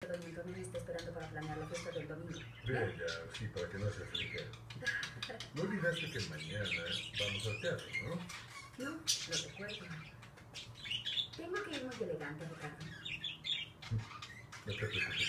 doña Antonia me está esperando para planear la fiesta del domingo. Bella, sí, para que no se aflige. No olvidaste que mañana vamos al teatro, ¿no? No, lo recuerdo. Tengo que ir muy elegante, Ricardo. No te preocupes.